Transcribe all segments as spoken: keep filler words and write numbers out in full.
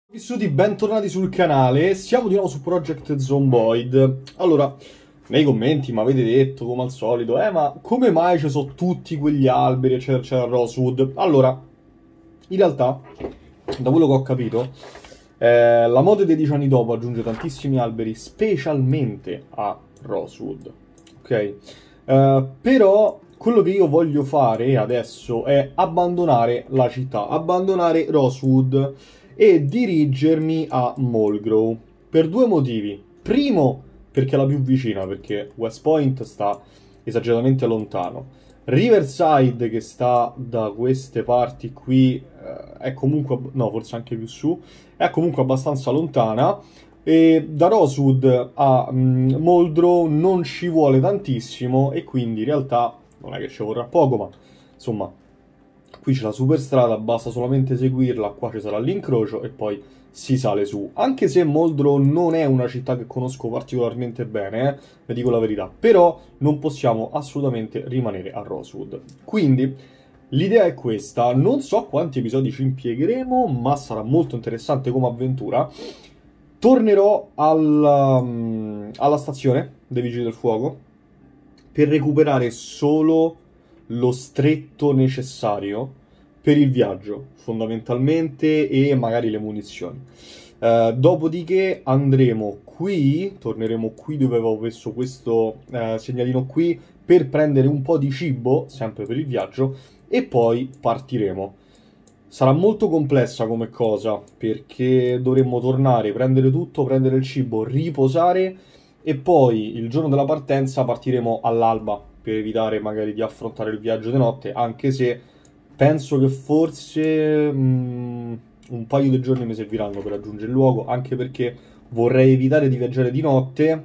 Vissuti, bentornati sul canale, siamo di nuovo su Project Zomboid. Allora, nei commenti mi avete detto, come al solito, eh ma come mai ci sono tutti quegli alberi, eccetera, eccetera, a Rosewood? Allora, in realtà, da quello che ho capito, eh, la mod dei dieci anni dopo aggiunge tantissimi alberi, specialmente a Rosewood, ok? Uh, però, quello che io voglio fare adesso è abbandonare la città, abbandonare Rosewood e dirigermi a Mulgrove per due motivi. Primo, perché è la più vicina, perché West Point sta esageratamente lontano. Riverside, che sta da queste parti qui, eh, è comunque, no, forse anche più su, è comunque abbastanza lontana. E da Rosewood a mm, Mulgrove non ci vuole tantissimo, e quindi in realtà non è che ci vorrà poco, ma insomma, qui c'è la superstrada, basta solamente seguirla, qua ci sarà l'incrocio e poi si sale su. Anche se Mulgrove non è una città che conosco particolarmente bene, eh, vi dico la verità, però non possiamo assolutamente rimanere a Rosewood. Quindi l'idea è questa, non so quanti episodi ci impiegheremo, ma sarà molto interessante come avventura. Tornerò alla, um, alla stazione dei Vigili del Fuoco per recuperare solo lo stretto necessario per il viaggio, fondamentalmente, e magari le munizioni. Uh, dopodiché andremo qui, torneremo qui dove avevo messo questo uh, segnalino qui, per prendere un po' di cibo, sempre per il viaggio, e poi partiremo. Sarà molto complessa come cosa, perché dovremmo tornare, prendere tutto, prendere il cibo, riposare, e poi il giorno della partenza partiremo all'alba, per evitare magari di affrontare il viaggio di notte, anche se penso che forse mh, un paio di giorni mi serviranno per raggiungere il luogo, anche perché vorrei evitare di viaggiare di notte,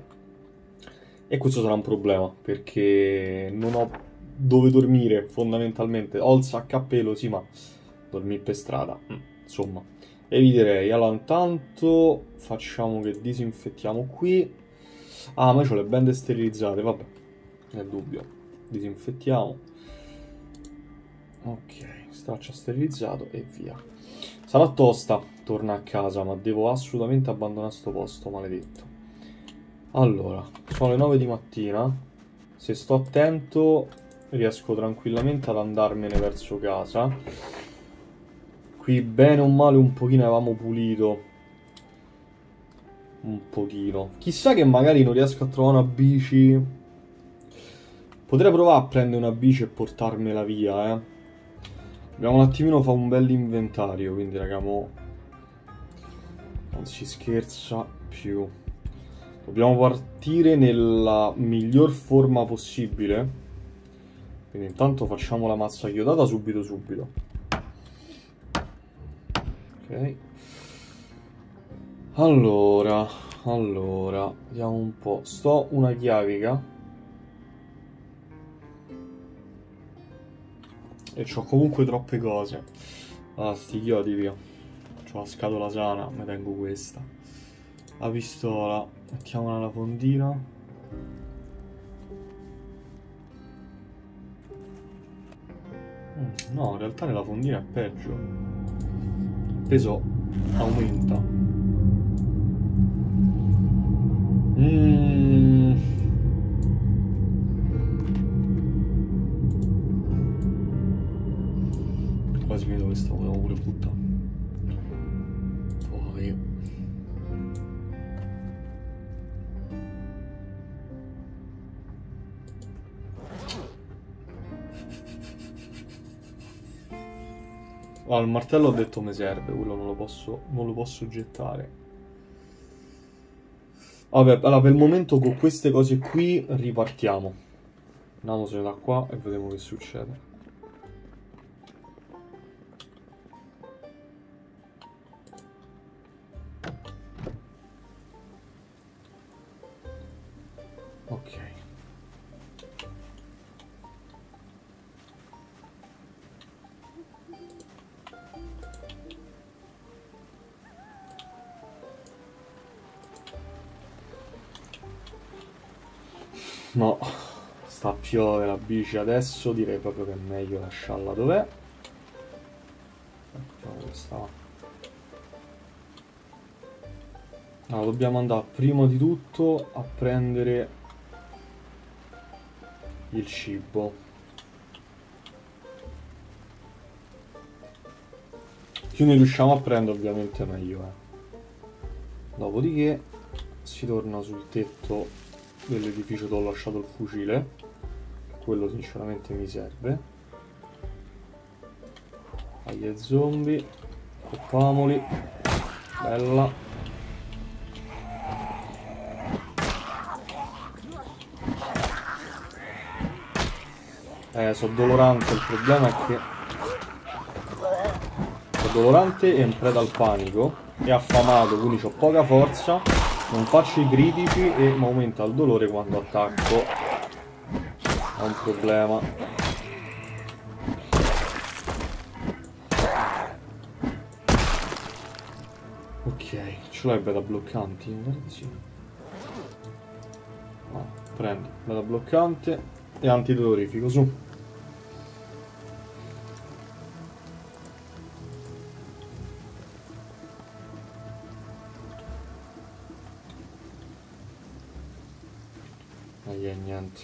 e questo sarà un problema, perché non ho dove dormire, fondamentalmente. Ho il sacco a pelo, sì, ma dormire per strada, insomma, eviterei. Allora, intanto facciamo che disinfettiamo qui. Ah, ma io ho le bende sterilizzate, vabbè, nel dubbio. Disinfettiamo. Ok, straccia sterilizzato e via. Sarà tosta, torna a casa, ma devo assolutamente abbandonare sto posto maledetto. Allora, sono le nove di mattina. Se sto attento riesco tranquillamente ad andarmene verso casa. Qui bene o male un pochino avevamo pulito. Un pochino. Chissà che magari non riesco a trovare una bici. Potrei provare a prendere una bici e portarmela via, eh. Dobbiamo un attimino fare un bel inventario, quindi raga, mo non si scherza più. Dobbiamo partire nella miglior forma possibile. Quindi intanto facciamo la mazza chiodata subito subito. Ok. Allora, allora, vediamo un po'. Sto una chiavica. E c'ho comunque troppe cose. Ah, sti chiodi, via. C'ho la scatola sana, mi tengo questa. La pistola, mettiamola nella fondina. Mm, no, in realtà nella fondina è peggio. Il peso aumenta. Mm. Quasi vedo che sto, devo pure buttare. Poi ah, il martello ho detto mi serve, quello non lo posso, non lo posso gettare. Vabbè, allora per il momento con queste cose qui ripartiamo. Andiamosene da qua e vediamo che succede. Ok. No, sta a piovere la bici adesso, direi proprio che è meglio lasciarla dov'è. Ecco, questa Allora, dobbiamo andare prima di tutto a prendere il cibo. Più ne riusciamo a prendere ovviamente meglio è. Dopodiché si torna sul tetto dell'edificio dove ho lasciato il fucile. Quello sinceramente mi serve. Agli zombie. Coppamoli. Bella. Eh, sono dolorante, il problema è che sono dolorante e in preda al panico e affamato, quindi ho poca forza, non faccio i critici e mi aumenta il dolore quando attacco. È un problema. Ok, ce l'hai beta bloccanti? Guarda di sì. No, prendi beta bloccante e antidolorifico, su. E niente.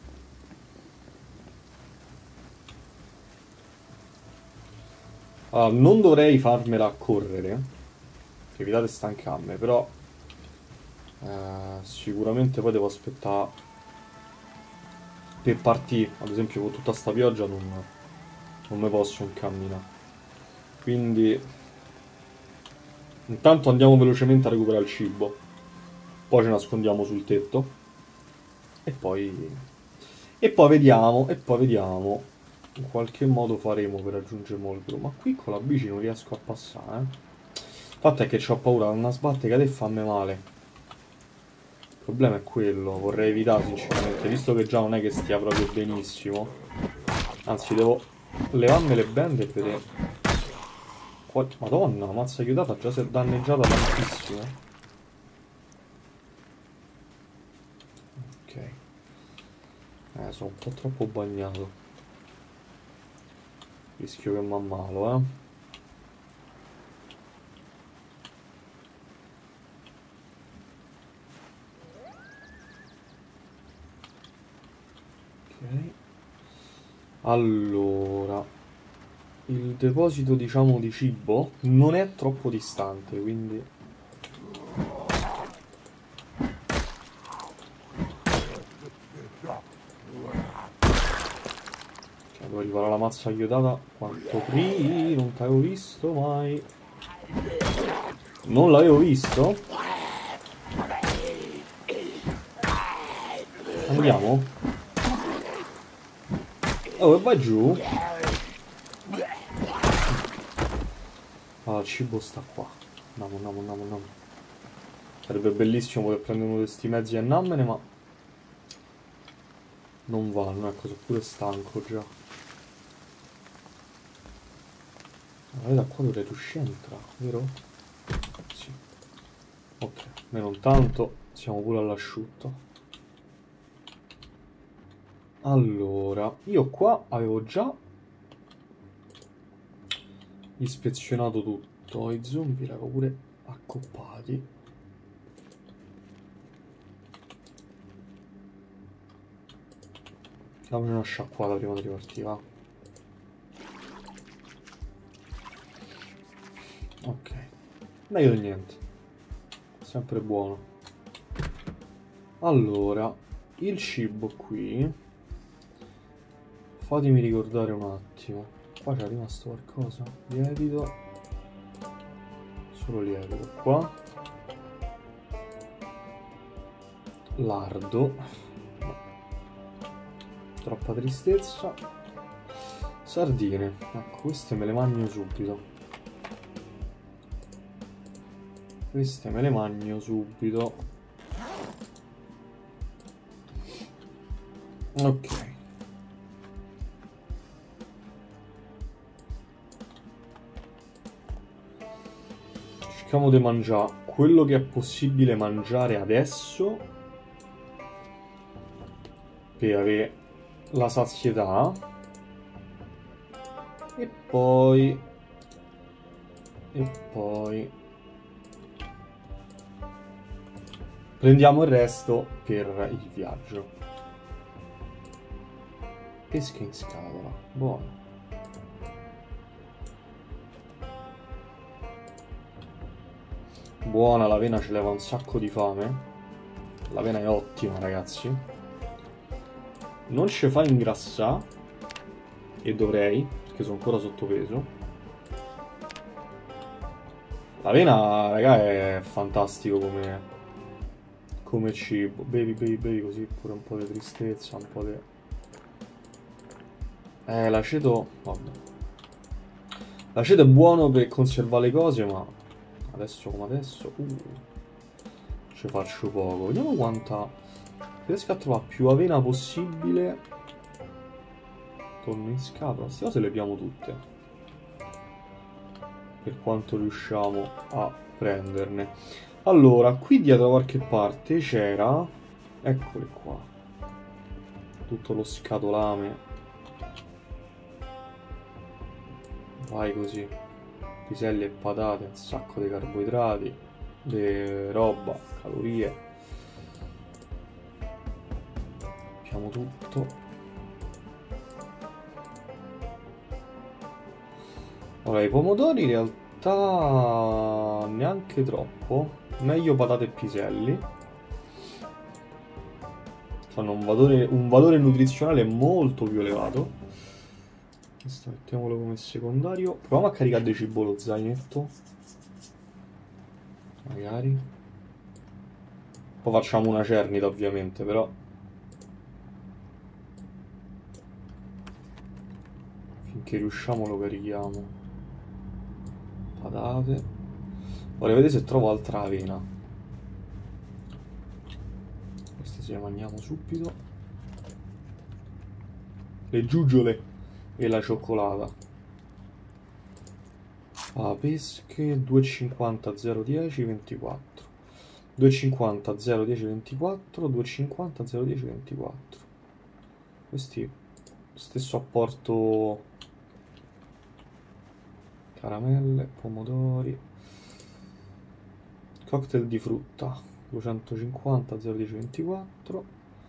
Allora, non dovrei farmela correre per evitare stancarmi, però eh, sicuramente poi devo aspettare per partire. Ad esempio con tutta sta pioggia non, non mi posso incamminare, quindi intanto andiamo velocemente a recuperare il cibo, poi ci nascondiamo sul tetto e poi e poi vediamo e poi vediamo in qualche modo faremo per raggiungere Molbro. Ma qui con la bici non riesco a passare, eh. Il fatto è che ho paura di una sbatte che te fammi male. Il problema è quello, vorrei evitare sinceramente, visto che già non è che stia proprio benissimo. Anzi, devo levarmele bende per vedere. Madonna, la mazza chiudata già si è danneggiata tantissimo. Ok. Eh, sono un po' troppo bagnato. Rischio che mi ammalo, eh. Ok. Allora, il deposito, diciamo, di cibo non è troppo distante, quindi devo riparare la mazza chiodata quanto prima. Non t'avevo visto mai. Non l'avevo visto? Andiamo? Oh, e vai giù. Ah, il cibo sta qua. Andiamo, andiamo, andiamo, andiamo. Sarebbe bellissimo poter prendere uno di questi mezzi e andammene, ma non vanno, ecco, sono pure stanco già. Allora, da qua dovrei riuscire a entrare, vero? Sì. Ok, almeno intanto siamo pure all'asciutto. Allora, io qua avevo già ispezionato tutto. I zombie li avevo pure accoppati. Diamoci una sciacquata prima di ripartire, va? Ok, meglio di niente, sempre buono. Allora, il cibo qui, fatemi ricordare un attimo. Qua c'è rimasto qualcosa? Lievito, solo lievito qua. Lardo, no. Troppa tristezza. Sardine, ecco, queste me le mangio subito. Queste me le mangio subito. Ok. Cerchiamo di mangiare quello che è possibile mangiare adesso per avere la sazietà. E poi... E poi... Prendiamo il resto per il viaggio. Pesca in scatola, buono. Buona, l'avena ci leva un sacco di fame. L'avena è ottima, ragazzi. Non ci fa ingrassare. E dovrei, perché sono ancora sottopeso. L'avena, raga, è fantastico come, come cibo. Bevi, bevi, bevi, così pure un po' di tristezza, un po' di... Eh, l'aceto... vabbè. L'aceto è buono per conservare le cose, ma... adesso come adesso... Uh, ci faccio poco. Vediamo quanta... riesco a trovare più avena possibile. Torno in scatola. Queste cose le abbiamo tutte. Per quanto riusciamo a prenderne. Allora, qui dietro da qualche parte c'era... eccole qua. Tutto lo scatolame. Vai così. Piselli e patate, un sacco di carboidrati. Di roba, calorie. Abbiamo tutto. Allora, i pomodori in realtà neanche troppo. Meglio patate e piselli. Hanno un valore, un valore nutrizionale molto più elevato. Questo mettiamolo come secondario. Proviamo a caricare di cibo lo zainetto. Magari. Poi facciamo una cernita ovviamente, però. Finché riusciamo lo carichiamo. Patate. Vorrei vedere se trovo altra avena. Queste se le mangiamo subito. Le giuggiole e la cioccolata. Ah, pesche due e cinquanta, zero virgola dieci, ventiquattro. due virgola cinquanta, zero virgola dieci, ventiquattro. due virgola cinquanta, zero virgola dieci, ventiquattro. Questi stesso apporto. Caramelle, pomodori, cocktail di frutta, duecentocinquanta, zero virgola dieci, ventiquattro.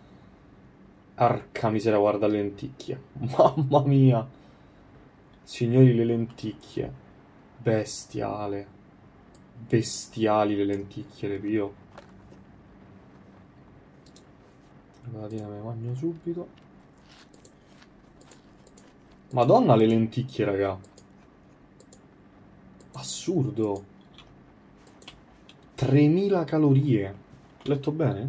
Arca miseria, guarda le lenticchie. Mamma mia. Signori, le lenticchie. Bestiale. Bestiali le lenticchie, le pio. La patatina me la mangio subito. Madonna le lenticchie, raga. Assurdo. tremila calorie. Ho letto bene?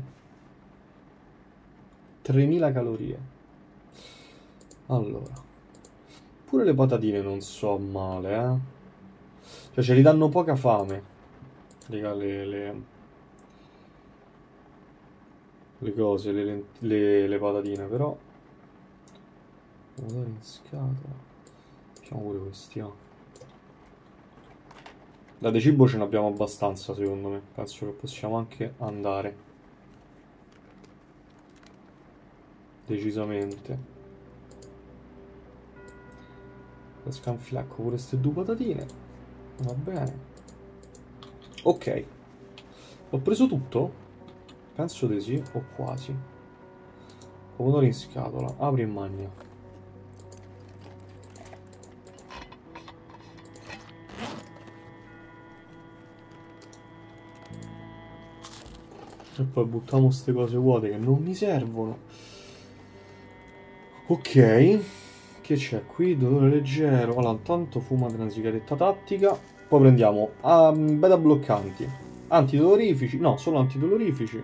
tremila calorie. Allora. Pure le patatine non so male, eh. Cioè, ce li danno poca fame. Raga, le, le... le cose, le, le, le patatine, però... pomodori in scatola. Facciamo pure questi, ah. Da de cibo ce ne abbiamo abbastanza, secondo me. Penso che possiamo anche andare. Decisamente. La scanfilacco pure queste due patatine. Va bene. Ok. Ho preso tutto? Penso di sì, o quasi. Pomodori in scatola. Apri e mangia. E poi buttiamo queste cose vuote che non mi servono. Ok. Che c'è qui? Dolore leggero. Allora, intanto fumate una sigaretta tattica. Poi prendiamo um, beta bloccanti. Antidolorifici. No, solo antidolorifici.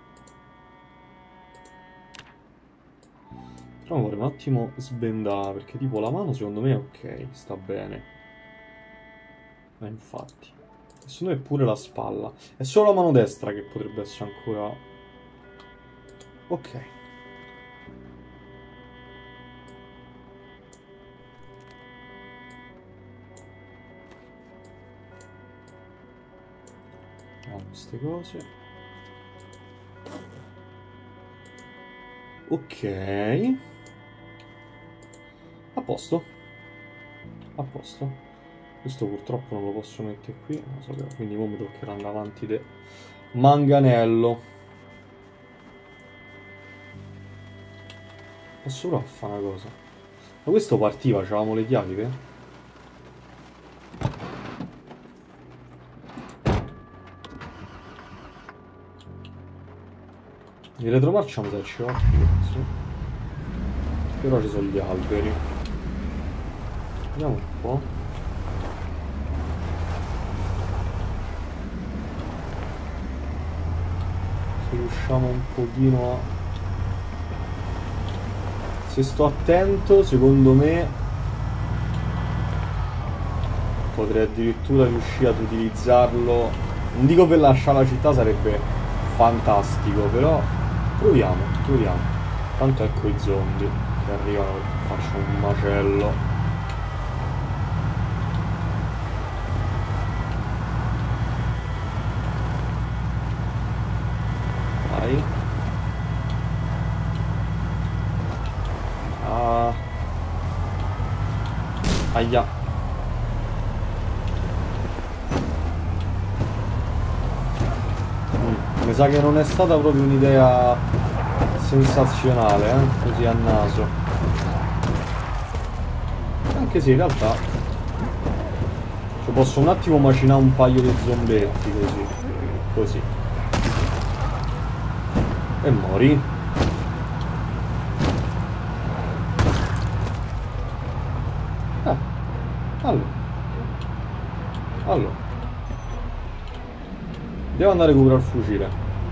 Però vorrei un attimo sbendare, perché tipo la mano secondo me è ok. Sta bene. Ma infatti. Secondo me pure la spalla. È solo la mano destra che potrebbe essere ancora... ok. Vediamo queste cose. Ok. A posto. A posto. Questo purtroppo non lo posso mettere qui, non so, quindi ora mi toccherà andare avanti de manganello. Posso provare a fare una cosa? Ma questo partiva, c'avevamo le chiavi, che? In retromarcia mi sa ci va più, sì. Però ci sono gli alberi. Vediamo un po'. Se riusciamo un pochino a... Se sto attento, secondo me potrei addirittura riuscire ad utilizzarlo. Non dico per lasciare la città, sarebbe fantastico, però proviamo, proviamo. Tanto ecco i zombie che arrivano, faccio un macello. Vai. Ah. Aia. Mm. Mi sa che non è stata proprio un'idea sensazionale, eh? Così a naso. Anche se in realtà ci posso un attimo macinare un paio di zombetti così. Così. E mori. Ah. Allora. Allora. Devo andare a recuperare il fucile.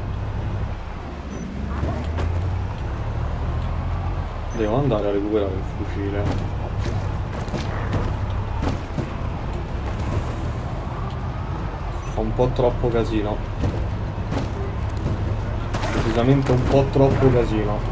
Devo andare a recuperare il fucile. Fa un po' troppo casino. Decisamente un po' troppo casino.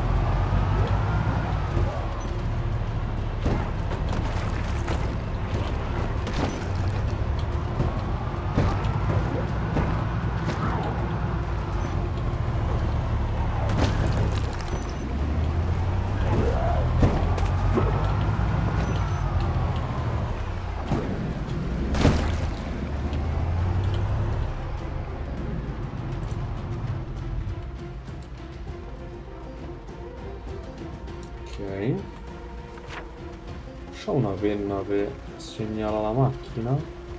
Ok. C'ho una penna per segnalare la macchina.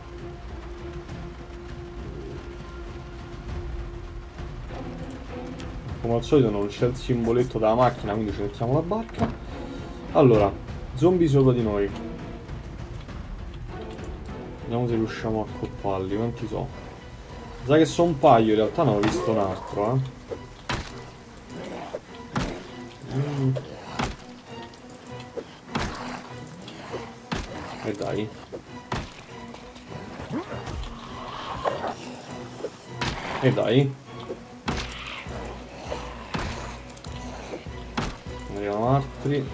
Come al solito non c'è il simboletto della macchina, quindi ci mettiamo la barca. Allora, zombie sopra di noi. Vediamo se riusciamo a accopparli. Quanti so? Sa che sono un paio, in realtà ne ho visto un altro, eh. Mm. E dai. E dai. Arrivano altri.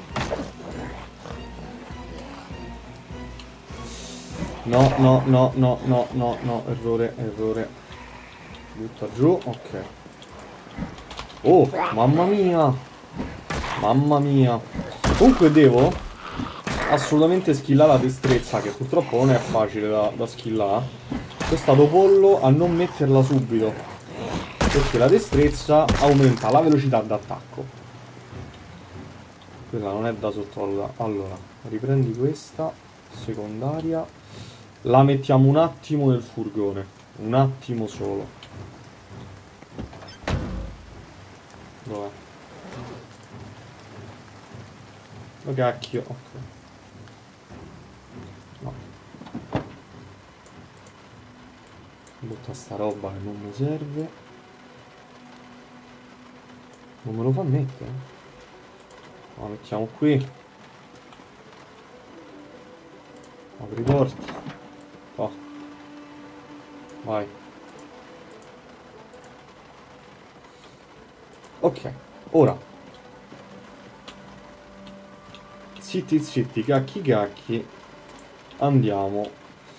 No, no, no, no, no, no, no, errore, errore. Butta giù, ok. Oh, mamma mia. Mamma mia. Comunque devo assolutamente skillare la destrezza, che purtroppo non è facile da, da skillare. Sono stato pollo a non metterla subito, perché la destrezza aumenta la velocità d'attacco. Quella non è da sottovalutare. Allora, riprendi questa secondaria. La mettiamo un attimo nel furgone. Un attimo solo. Dov'è? Oh cacchio, ok. No. Butta sta roba che non mi serve. Non me lo fa mettere? La mettiamo qui. Apri i porti. Oh. Vai. Ok, ora. Zitti zitti, cacchi cacchi. Andiamo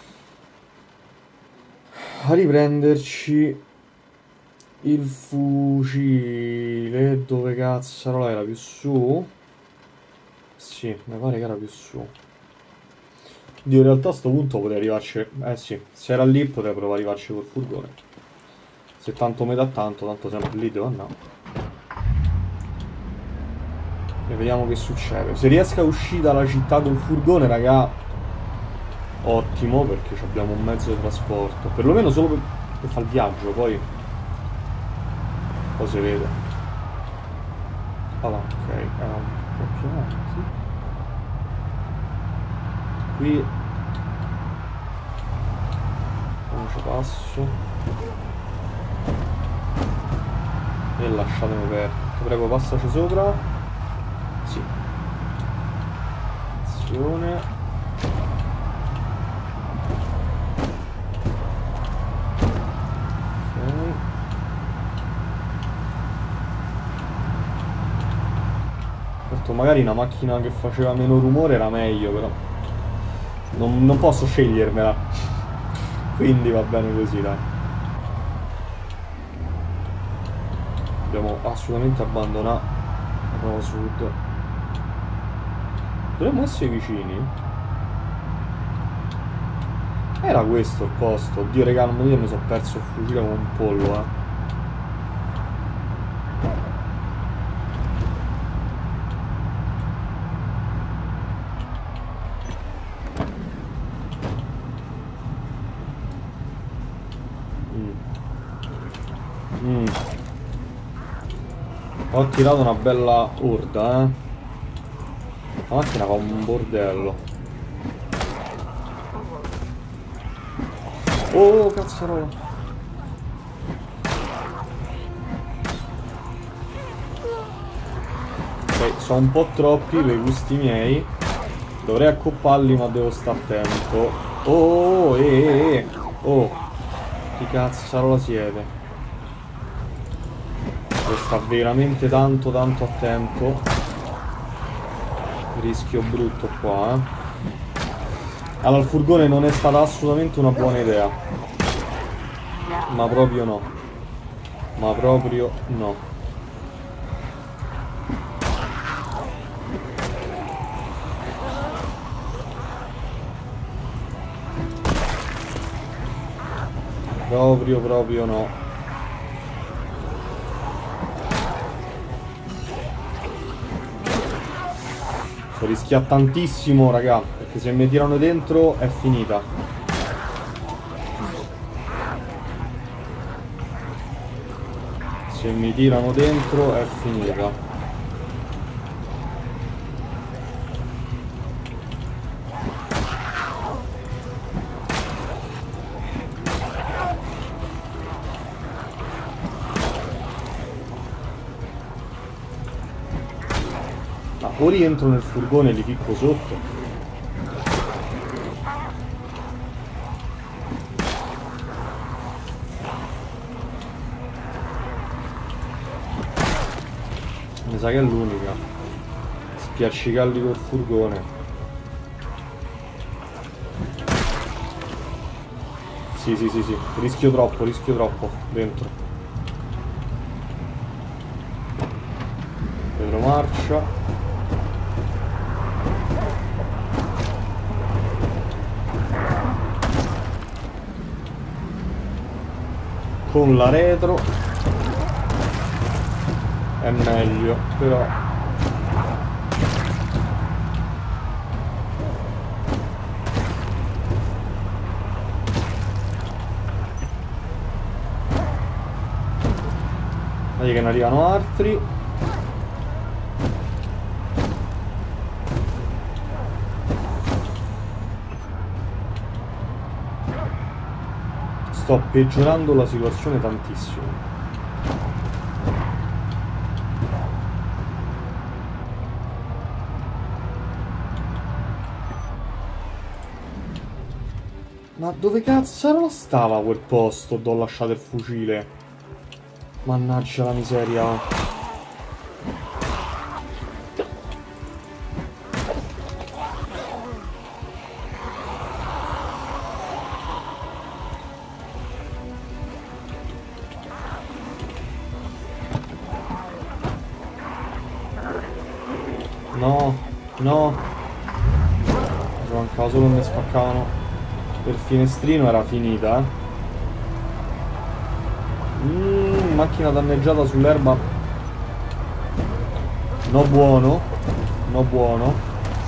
a riprenderci il fucile. Dove cazzarola era? Più su? Sì, mi pare che era più su. Dio, in realtà a sto punto potrei arrivarci. Eh sì, se era lì potrei provare a arrivarci col furgone. Se tanto mi dà tanto, tanto sempre lì devo andare. E vediamo che succede. Se riesco a uscire dalla città col furgone, raga, ottimo, perché abbiamo un mezzo di trasporto. Perlomeno solo per, per fare il viaggio, poi... Poi si vede. Allora, ok, era un po' più avanti. Qui... Non ci passo. E lasciatemi perdere. Prego, passaci sopra. Sì. Azione. Ok. Certo, magari una macchina che faceva meno rumore era meglio, però non, non posso scegliermela. Quindi va bene così, dai. Dobbiamo assolutamente abbandonare Rosewood. Dovremmo essere vicini. Era questo il posto. Oddio, raga, non mi dite, mi sono perso il fucile come un pollo, eh. Mm. Mm. Ho tirato una bella orda, eh. La macchina fa un bordello. Oh, cazzarola. Ok, sono un po' troppi per i gusti miei. Dovrei accopparli, ma devo stare attento. Oh, eh, eh, eh. Oh, che cazzarola siete? Devo stare veramente tanto, tanto attento. Rischio brutto qua, eh. Allora, il furgone non è stata assolutamente una buona idea. Ma proprio no. Ma proprio no. Proprio, proprio no. Rischia tantissimo, raga, perché se mi tirano dentro è finita. Se mi tirano dentro è finita. O rientro nel furgone e li picco sotto. Mi sa che è l'unica. Spiaccicarli col furgone. Sì, sì, sì, sì. Rischio troppo, rischio troppo. Dentro. Pedro marcia. Con la retro è meglio, però vedi che ne arrivano altri. Sto peggiorando la situazione tantissimo. Ma dove cazzo stava quel posto dove ho lasciato il fucile? Mannaggia la miseria. No, no. Mi mancava solo che mi spaccavano per finestrino, era finita. Mm, macchina danneggiata sull'erba. No buono. No buono.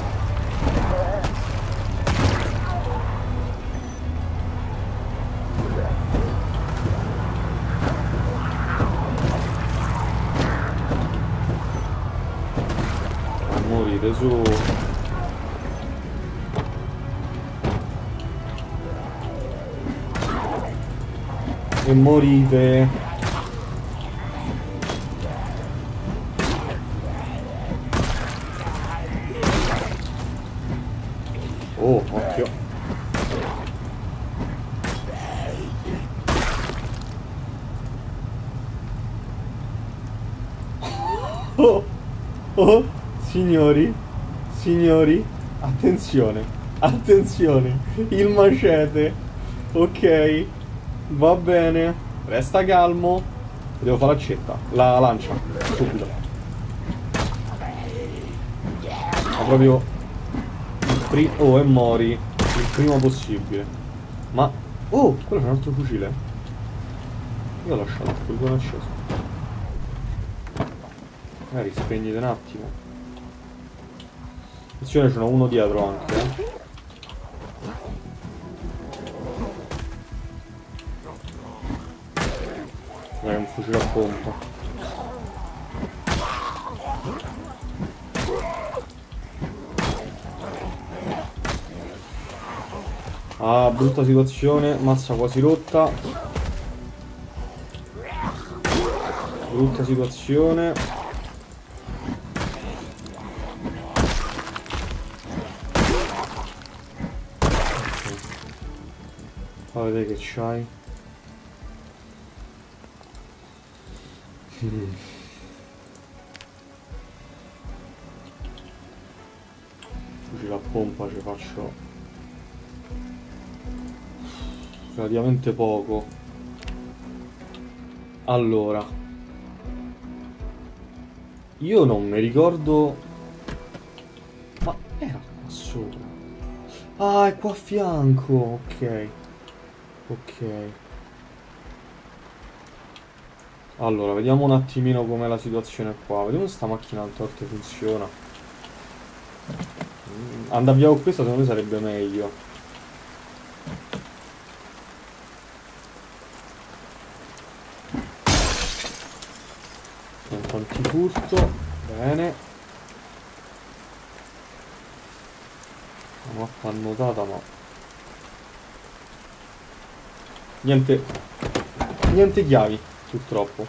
Morite su. E morite. Oh, occhio. Oh, oh, signori, signori, attenzione, attenzione, il macete, ok, va bene, resta calmo, devo fare l'accetta, la lancia, subito, ma proprio, il pri- oh e mori, il prima possibile, ma, oh, quello c'è un altro fucile, io ho lasciato il furgone acceso. Magari spegnete un attimo. Attenzione, ce n'è uno dietro anche, eh. Dai, un fucile a pompa. Ah, brutta situazione, mazza quasi rotta. Brutta situazione. Fa vedere che c'hai. Mm. Fucile a pompa ci faccio relativamente poco. Allora, io non mi ricordo, ma era qua sopra. Ah, è qua a fianco. Ok. Ok. Allora, vediamo un attimino com'è la situazione qua. Vediamo se sta macchina al torto funziona. Mm, andare via con questa secondo me sarebbe meglio. Un antifurto. Bene. La mappa annotata, ma niente. Niente chiavi, purtroppo.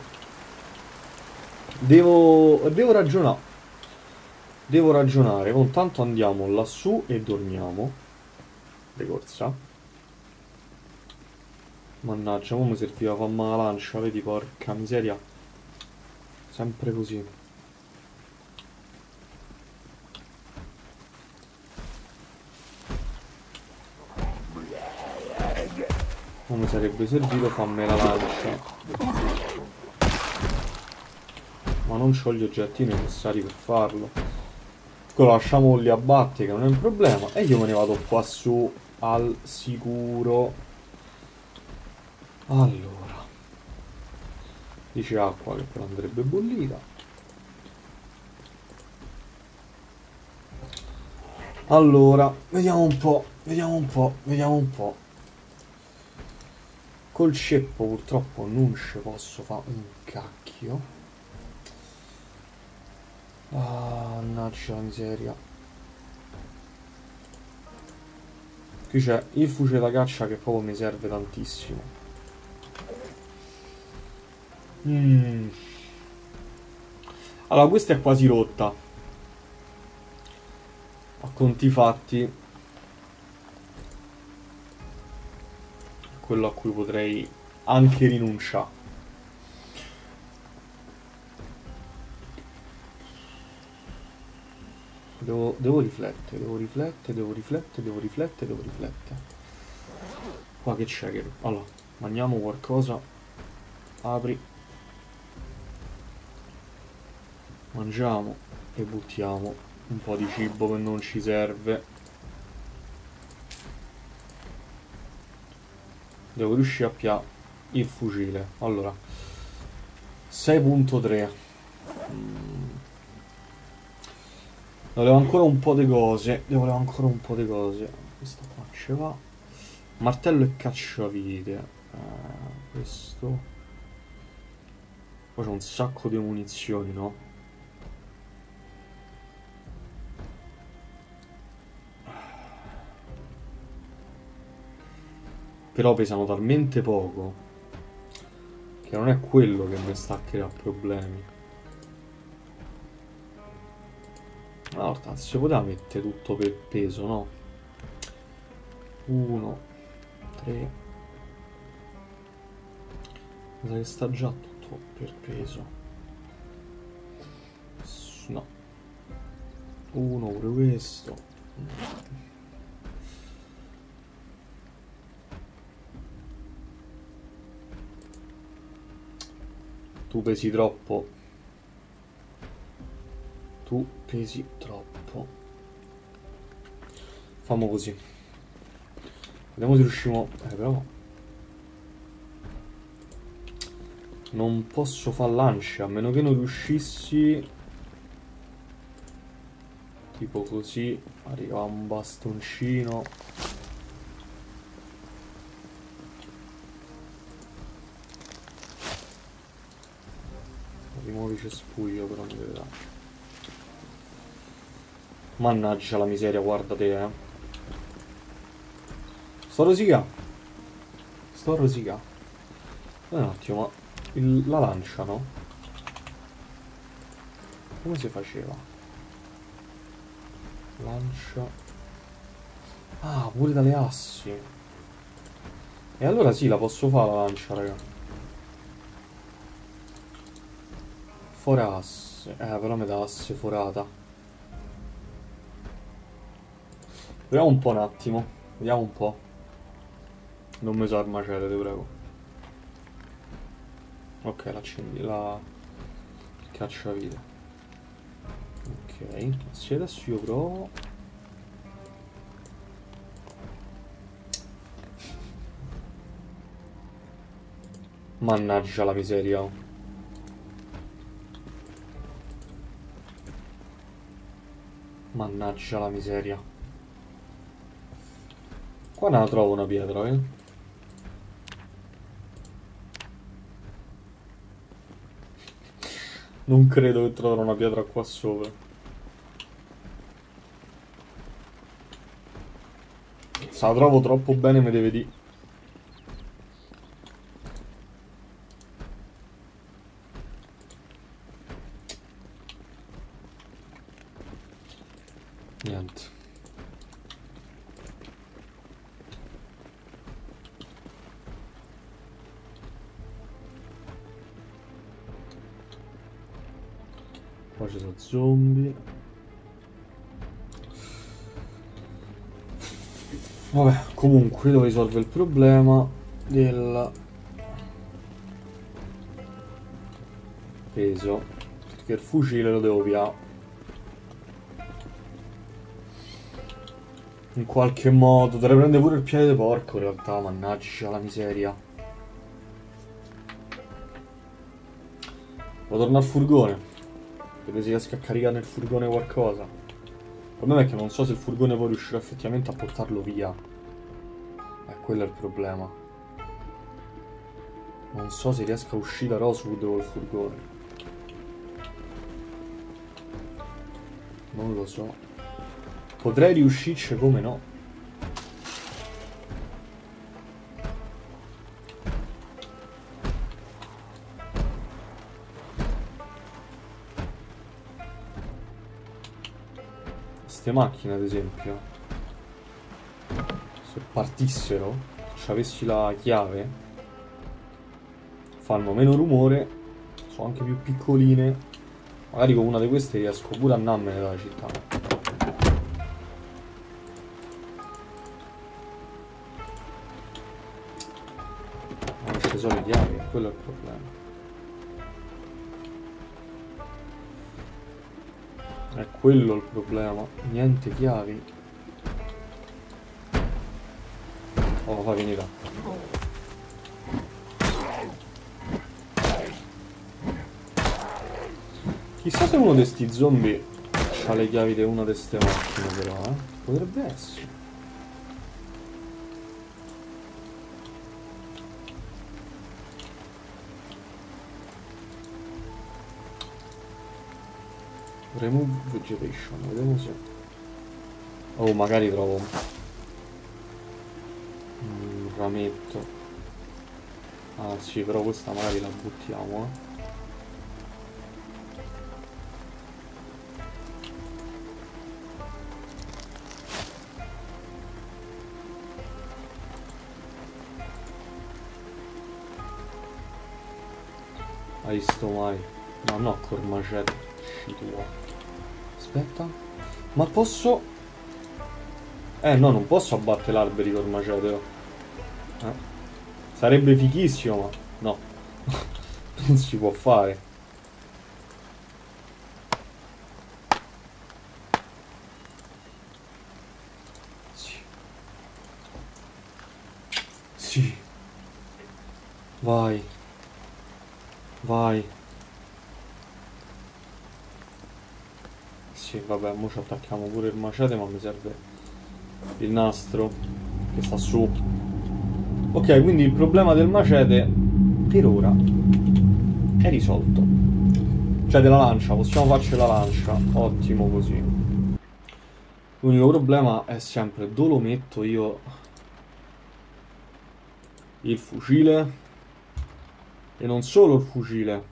Devo... Devo ragionare. Devo ragionare. Intanto andiamo lassù e dormiamo. De corsa. Mannaggia, mo mi serviva famma la lancia, vedi, porca miseria. Sempre così. Non mi sarebbe servito fammi la lancia. Ma non c'ho gli oggetti necessari per farlo. Quello lasciamo lì a battere, che non è un problema. E io me ne vado qua su al sicuro. Allora, dice acqua che però andrebbe bollita. Allora, vediamo un po', vediamo un po', vediamo un po'. Col ceppo purtroppo non ci posso fare un cacchio. Ah, mannaggia la miseria. Qui c'è il fucile da caccia che proprio mi serve tantissimo. Mm. Allora, questa è quasi rotta. A conti fatti, quello a cui potrei anche rinunciare. Devo, devo riflettere, devo riflettere, devo riflettere, devo riflettere, devo riflettere. Qua che c'è? Che... Allora, mangiamo qualcosa. Apri. Mangiamo e buttiamo un po' di cibo che non ci serve. Devo riuscire a piare il fucile. Allora, sei punto tre. Mm. Volevo ancora un po' di cose. Io volevo ancora un po' di cose. Questo qua ce va. Martello e cacciavite. Uh, questo. Poi c'è un sacco di munizioni, no? Però pesano talmente poco che non è quello che mi sta a creare problemi. Ma no, si poteva mettere tutto per peso, no? uno, tre. Mi sa che sta già tutto per peso. No. uno pure questo. Tu pesi troppo. Tu pesi troppo. Fammo così. Vediamo se riusciamo. Eh però non posso far lancia, a meno che non riuscissi. Tipo così. Arriva un bastoncino. Rimuovi cespuglio, però mi vedrà. Mannaggia la miseria, guarda te, eh. Sto rosica. Sto rosica. Un attimo, ma il, la lancia, no? Come si faceva? Lancia. Ah, pure dalle assi. E allora sì, la posso fare la lancia, raga. Forasse. Eh, però mi dà asse forata. Vediamo un po' un attimo. Vediamo un po'. Non mi so armacele, ti prego. Ok, l'accendi. La... cacciavite. Ok. Se adesso io provo... Mannaggia la miseria. Mannaggia la miseria. Qua non la trovo una pietra, eh. Non credo che troverò una pietra qua sopra. Se la trovo troppo bene mi deve dire. Niente. Qua ci sono zombie. Vabbè, comunque devo risolvere il problema del peso, perché il fucile lo devo piare. In qualche modo dovrei prendere pure il piede di porco in realtà, mannaggia la miseria. Devo tornare al furgone. Vedete se riesco a caricare nel furgone qualcosa. Il problema è che non so se il furgone poi riuscirà effettivamente a portarlo via. Eh, quello è il problema. Non so se riesco a uscire da Rosewood col furgone. Non lo so. Potrei riuscirci, come no. Queste macchine, ad esempio, se partissero, se avessi la chiave, fanno meno rumore, sono anche più piccoline. Magari con una di queste riesco pure a andarmene dalla città. Sono le chiavi, quello è il problema. È quello il problema. Niente chiavi. Oh, fa finita. Chissà se uno di sti zombie c'ha le chiavi di una di ste macchine però, eh. Potrebbe essere. Remove vegetation, vediamo se... Oh, magari trovo un rametto. Ah sì, però questa magari la buttiamo, eh. Hai visto mai? No, no, col macete. Aspetta. Ma posso... Eh no, non posso abbattere l'alberi col macete. Oh. Eh. Sarebbe fighissimo, ma no. Non si può fare. Sì. Sì. Vai. Vai. Sì, vabbè, mo ci attacchiamo pure il macete, ma mi serve il nastro che sta su. Ok, quindi il problema del macete per ora è risolto. Cioè della lancia, possiamo farci la lancia. Ottimo così. L'unico problema è sempre dove lo metto io il fucile. E non solo il fucile,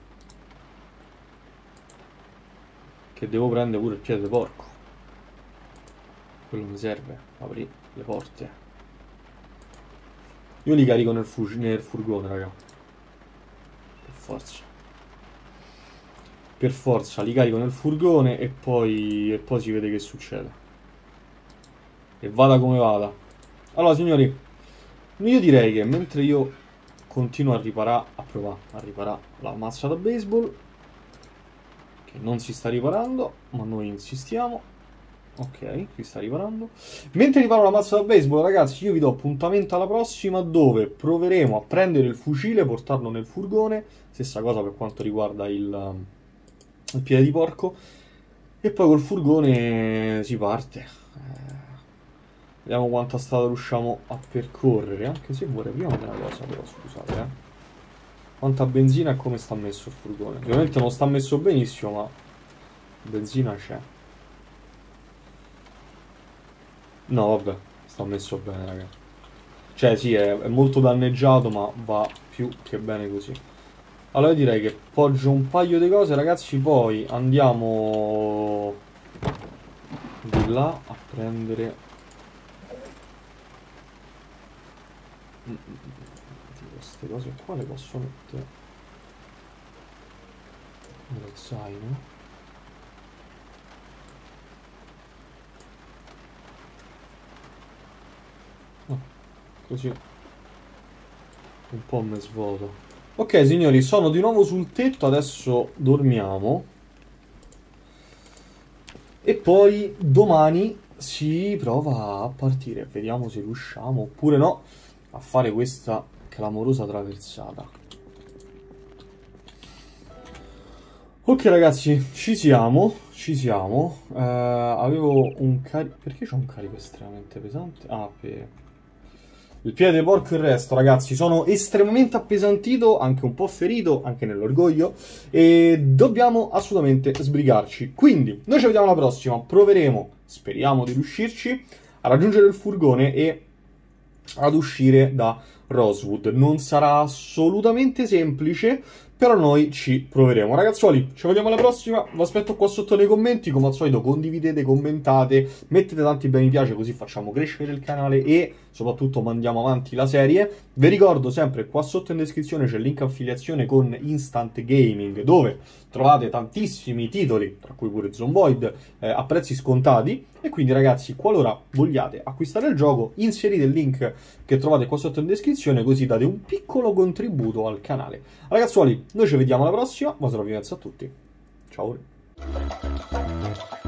che devo prendere pure il piede porco. Quello mi serve, aprire le porte. Io li carico nel, nel furgone, raga. Per forza. Per forza, li carico nel furgone e poi, e poi si vede che succede. E vada come vada. Allora, signori, io direi che mentre io continuo a riparare, a provare a riparare la mazza da baseball, che non si sta riparando, ma noi insistiamo. Ok, si sta riparando. Mentre riparo la mazza da baseball, ragazzi, io vi do appuntamento alla prossima, dove proveremo a prendere il fucile, portarlo nel furgone. Stessa cosa per quanto riguarda il, il piede di porco. E poi col furgone si parte. Eh, vediamo quanta strada riusciamo a percorrere. Anche se vorrei prima una cosa, però, scusate, eh. Quanta benzina e come sta messo il furgone. Ovviamente non sta messo benissimo, ma benzina c'è. No, vabbè, sta messo bene, raga. Cioè, sì, è, è molto danneggiato, ma va più che bene così. Allora, io direi che poggio un paio di cose, ragazzi, poi andiamo di là a prendere... Queste cose qua le posso mettere nello zaino. No, così un po' mi svuoto. Ok, signori, sono di nuovo sul tetto, adesso dormiamo e poi domani si prova a partire. Vediamo se riusciamo oppure no a fare questa clamorosa traversata. Ok, ragazzi, ci siamo, ci siamo. Uh, avevo un carico... Perché c'ho un carico estremamente pesante? Ah, per... il piede di porco e il resto, ragazzi. Sono estremamente appesantito, anche un po' ferito, anche nell'orgoglio. E dobbiamo assolutamente sbrigarci. Quindi, noi ci vediamo alla prossima. Proveremo, speriamo di riuscirci, a raggiungere il furgone e ad uscire da Rosewood. Non sarà assolutamente semplice, però noi ci proveremo. Ragazzuoli, ci vediamo alla prossima, vi aspetto qua sotto nei commenti, come al solito condividete, commentate, mettete tanti bei mi piace così facciamo crescere il canale e soprattutto mandiamo avanti la serie. Vi ricordo sempre qua sotto in descrizione c'è il link affiliazione con Instant Gaming, dove trovate tantissimi titoli, tra cui pure Zomboid, eh, a prezzi scontati. E quindi ragazzi, qualora vogliate acquistare il gioco, inserite il link che trovate qua sotto in descrizione, così date un piccolo contributo al canale. Ragazzuoli, noi ci vediamo alla prossima, buona salute a tutti. Ciao.